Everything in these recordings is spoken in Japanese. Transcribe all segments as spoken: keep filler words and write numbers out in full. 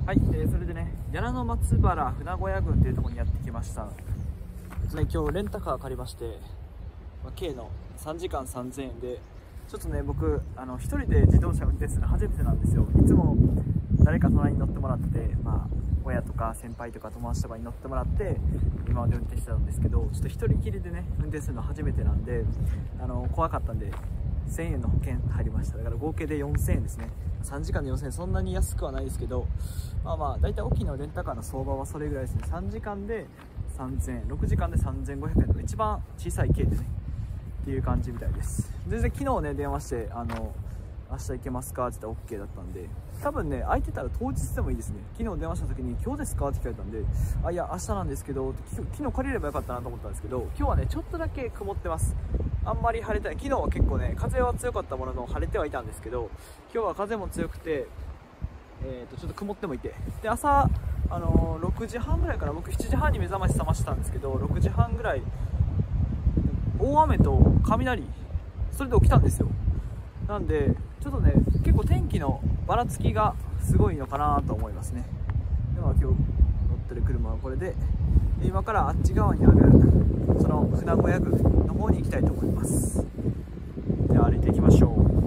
はい、えー、それでね、柳の松原船小屋郡というところにやってきました。えっとね、今日レンタカー借りまして、まあ、計のさんじかんさんぜんえんで、ちょっとね、僕、あの、一人で自動車運転するの初めてなんですよ。いつも誰か隣に乗ってもらって、まあ、親とか先輩とか友達とかに乗ってもらって、今まで運転してたんですけど、ちょっと一人きりでね、運転するの初めてなんで、あの、怖かったんで、せんえんの保険入りました。だから合計でよんせんえんですね。さんじかんでよんせんえん、そんなに安くはないですけど、まあまあ、だいたい沖のレンタカーの相場はそれぐらいですね。さんじかんでさんぜんえん、ろくじかんでさんぜんごひゃくえんとか、一番小さい軽でね、っていう感じみたいです。全然昨日ね、電話して、あの、明日行けますかって言ったら OK だったんで、多分ね、空いてたら当日でもいいですね。昨日電話した時に、今日ですかって聞かれたんで、あ、いや、明日なんですけど、昨日借りればよかったなと思ったんですけど、今日はね、ちょっとだけ曇ってます。あんまり晴れてない。昨日は結構ね、風は強かったものの晴れてはいたんですけど、今日は風も強くて、えーと、ちょっと曇ってもいて。で、朝、あのー、ろくじはんぐらいから、僕しちじはんに目覚まし覚ましたんですけど、ろくじはんぐらい、大雨と雷、それで起きたんですよ。なんで、ちょっとね、結構天気のばらつきがすごいのかなと思いますね。では今日乗ってる車はこれで、今からあっち側にあるその船小屋郡の方に行きたいと思います。では歩いていきましょう。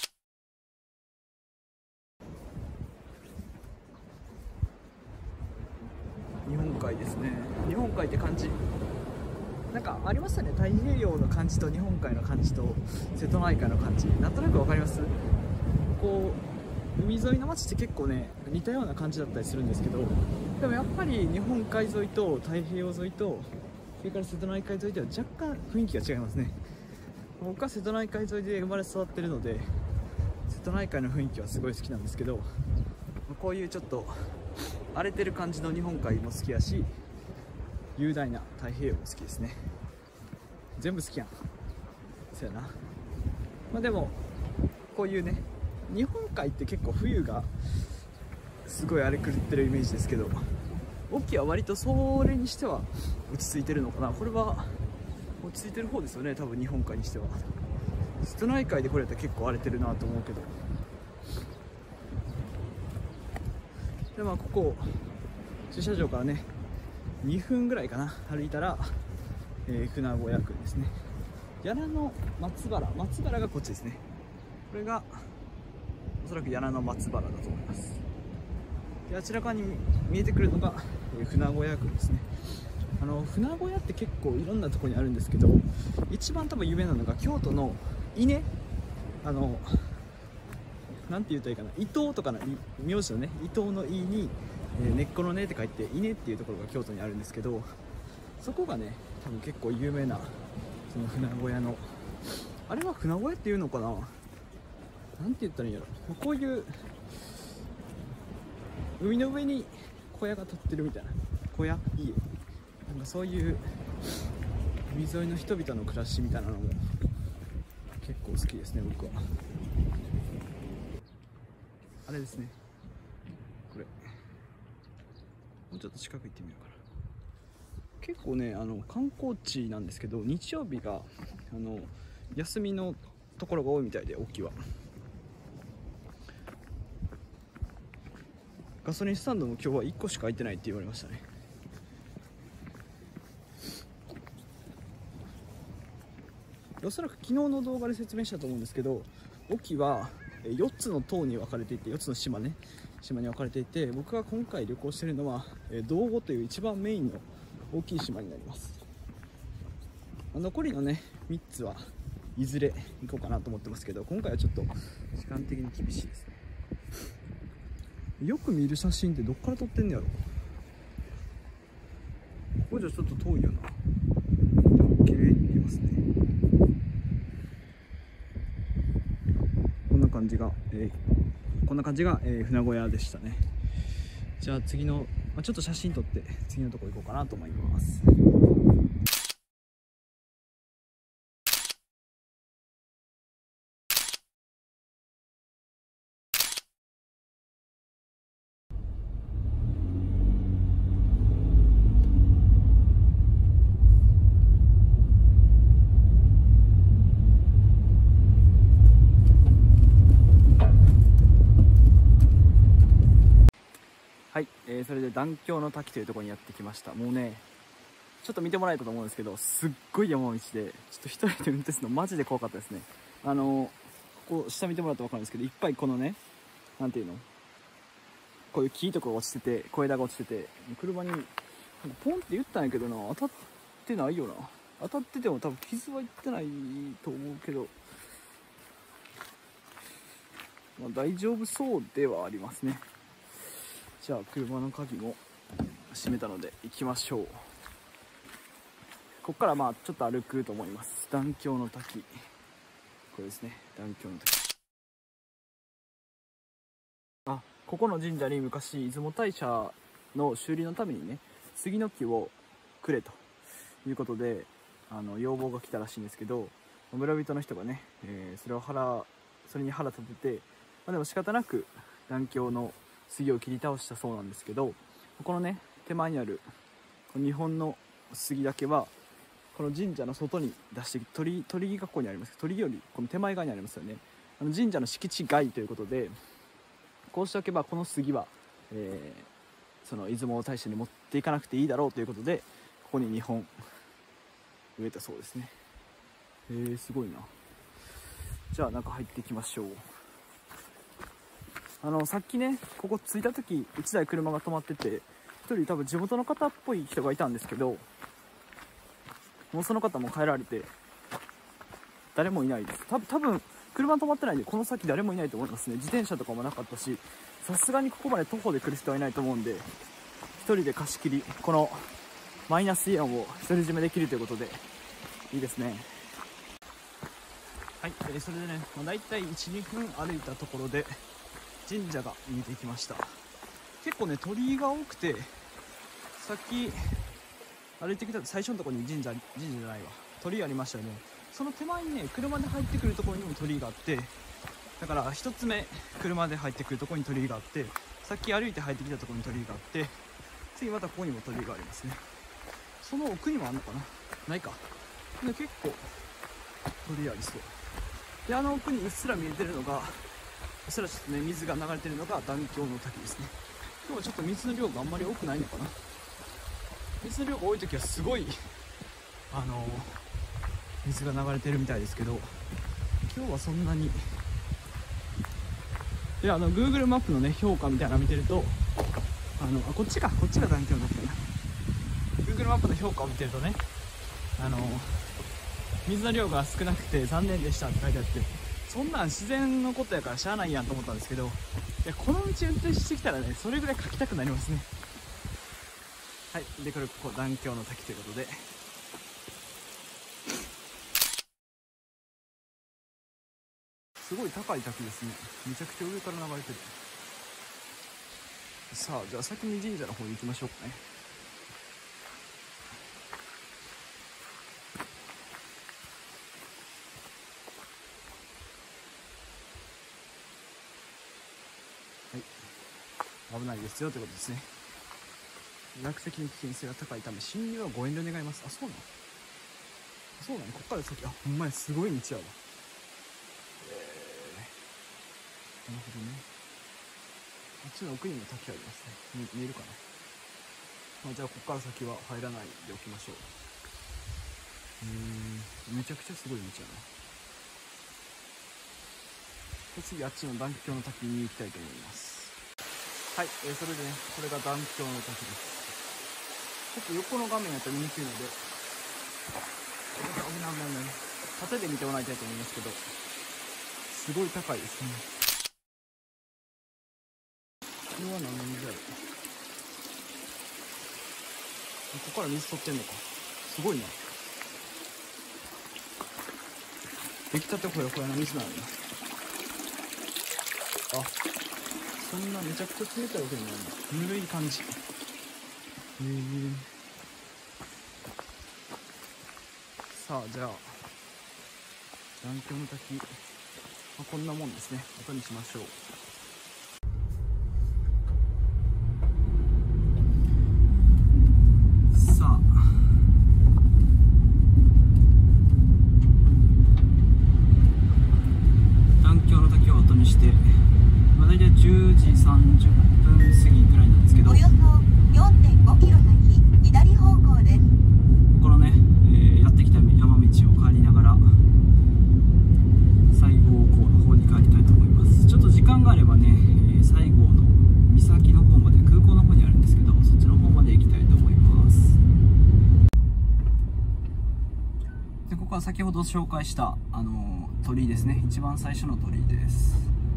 日本海ですね。日本海って感じなんかありましたね。太平洋の感じと日本海の感じと瀬戸内海の感じ、なんとなく分かります。こう海沿いの街って結構ね似たような感じだったりするんですけど、でもやっぱり日本海沿いと太平洋沿いとそれから瀬戸内海沿いでは若干雰囲気が違いますね。僕は瀬戸内海沿いで生まれ育ってるので、瀬戸内海の雰囲気はすごい好きなんですけど、こういうちょっと荒れてる感じの日本海も好きやし、雄大な太平洋も好きですね。全部好きやん。そうやな。まあでもこういうね、日本海って結構冬がすごい荒れ狂ってるイメージですけど、沖は割とそれにしては落ち着いてるのかな。これは落ち着いてる方ですよね、多分日本海にしては。瀬戸内海でこれやったら結構荒れてるなと思うけど。でまあここ駐車場からねにふんぐらいかな歩いたら、えー、船小屋郡ですね。柳の松原、松原がこっちですね。これがおそらく柳の松原だと思います。であちら側に見えてくるのが、えー、船小屋郡ですね。あの船小屋って結構いろんなところにあるんですけど、一番多分有名なのが京都の稲、あのなんて言ったらいいかな、伊藤とかの名字のね、伊藤の「い」に、えー、根っこの「根」って書いて稲っていうところが京都にあるんですけど、そこがね多分結構有名なその船小屋の、あれは船小屋っていうのかな、なんて言ったらいいんやろ、こういう海の上に小屋が建ってるみたいな、小屋、家、なんかそういう海沿いの人々の暮らしみたいなのも結構好きですね、僕は。あれですね、これもうちょっと近く行ってみようかな。結構ね、あの観光地なんですけど、日曜日があの休みのところが多いみたいで、沖はガソリンスタンドも今日はいっこしか開いてないって言われましたね。おそらく昨日の動画で説明したと思うんですけど、沖はよっつの島に分かれていて、よっつの島ね、島に分かれていて、僕が今回旅行しているのは道後という一番メインの大きい島になります。残りのねみっつはいずれ行こうかなと思ってますけど、今回はちょっと時間的に厳しいですね。よく見る写真ってどっから撮ってんねやろ。ここじゃちょっと遠いよな。でも綺麗に見えますね。こんな感じが、えー、こんな感じが、えー、船小屋でしたね。じゃあ次の、まあ、ちょっと写真撮って次のとこ行こうかなと思います。 はい、えー、それで断橋の滝というところにやってきました。もうねちょっと見てもらえたと思うんですけど、すっごい山道でちょっと一人で運転するのマジで怖かったですね。あのここ下見てもらったら分かるんですけど、いっぱいこのねなんていうの、こういう木とかが落ちてて、小枝が落ちてて、車にポンって言ったんやけどな、当たってないよな。当たってても多分傷はいってないと思うけど、まあ、大丈夫そうではありますね。じゃあ車の鍵も閉めたので行きましょう。ここからまあちょっと歩くと思います。断橋の滝、これですね、断橋の滝。あ、ここの神社に昔出雲大社の修理のためにね、杉の木をくれということであの要望が来たらしいんですけど、村人の人がね、えー、それを腹それに腹立てて、まあ、でも仕方なく断橋の杉を切り倒したそうなんですけど、このね手前にある日本の杉だけはこの神社の外に出して、鳥鳥居がここにあります。鳥居よりこの手前側にありますよね。あの神社の敷地外ということで、こうしておけばこの杉は、えー、その出雲大社に持っていかなくていいだろうということで、ここににほん植えたそうですね。へえ、すごいな。じゃあ中入っていきましょう。あのさっきねここ着いた時いちだい車が止まってて、ひとり多分地元の方っぽい人がいたんですけど、もうその方も帰られて誰もいないです。た多分車止まってないんでこの先誰もいないと思いますね。自転車とかもなかったし、さすがにここまで徒歩で来る人はいないと思うんで、ひとりで貸し切り、このマイナスイオンを独り占めできるということでいいですね。はい、えー、それでね、まあ、大体いち、にふん歩いたところで神社が見えてきました。結構ね鳥居が多くて、さっき歩いてきた最初のところに神社神社じゃないわ鳥居ありましたよね。その手前にね車で入ってくるところにも鳥居があって、だからひとつめ車で入ってくるところに鳥居があって、さっき歩いて入ってきたところに鳥居があって、次またここにも鳥居がありますね。その奥にもあるのかな、ないか。で結構鳥居ありそうで、あの奥にうっすら見えてるのが、うっすらちょっとね水が流れてるのが断橋の滝ですね。今日はちょっと水の量があんまり多くないのかな。水の量が多い時はすごいあのー、水が流れてるみたいですけど、今日はそんなに。であの Google マップのね評価みたいなの見てると、あのあこっちかこっちが断橋の滝かな。 Google マップの評価を見てるとね、あのー、水の量が少なくて残念でしたって書いてあって、そんなん自然のことやからしゃあないやんと思ったんですけど、いやこの道運転してきたらねそれぐらい書きたくなりますね。はい、でこれここ断橋の滝ということで、すごい高い滝ですね。めちゃくちゃ上から流れてる。さあじゃあ先に神社の方に行きましょうかね。はい、危ないですよということですね。落石の危険性が高いため進入はご遠慮願います。あ、そうなのそうなのこっから先、あ、ほんまにすごい道やわ。えー、なるほどね。あっちの奥にも滝ありますね。見、見えるかな。まあ、じゃあここから先は入らないでおきましょう。うーん、めちゃくちゃすごい道やな。次あっちの断橋の滝に行きたいと思います。はい、えー、それでね、これが断橋の滝です。ちょっと横の画面やったら見にくいので、危ない危ない危ない、縦で見てもらいたいと思いますけど、すごい高いですね。これは何の水だろう。ここから水取ってんのか。すごいな。出来たてほやほやの水なのに。あ、そんなめちゃくちゃ冷たいわけじゃないんだ。ぬるい感じ。へえ。さあじゃあ断橋の滝、まあ、こんなもんですね。後にしましょう。さあ断橋の滝を後にして、まあ、大体じゅうじさんじゅっぷん過ぎぐらいなんですけど、 でここは先ほど紹介したあの鳥居ですね。一番最初の鳥居です。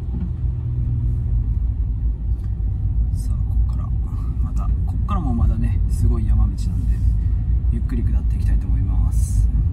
さあここからまたここからもまだねすごい山道なんでゆっくり下っていきたいと思います。